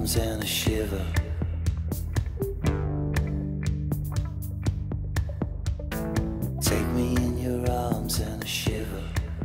arms and a shiver. Take me in your arms and a shiver.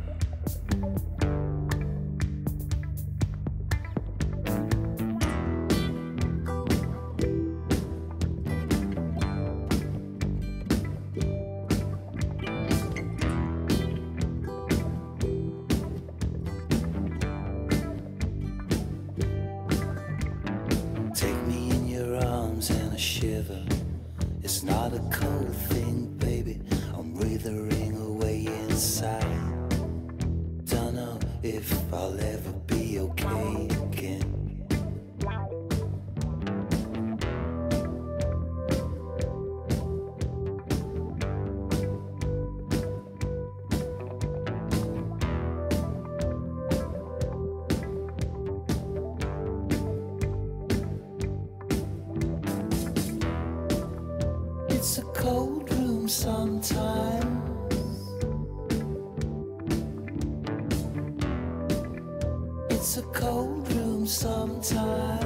Take me in your arms and a shiver. It's not a cold thing, baby. I'm withering away inside. Don't know if I'll ever be okay again. It's a cold room sometimes. It's a cold room sometimes.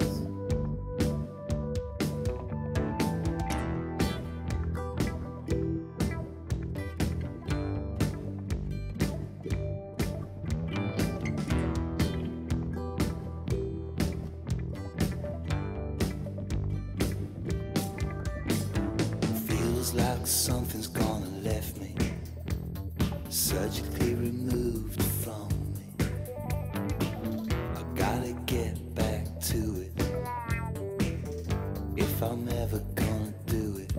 Feels like something's gone and left me, surgically removed from me. I gotta get back to it, if I'm ever gonna do it.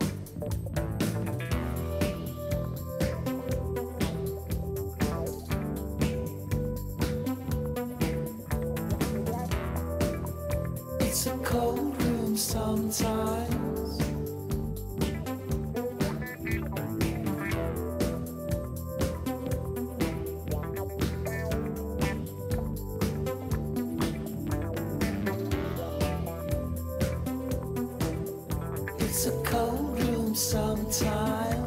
It's a cold room sometimes. It's a cold room sometimes.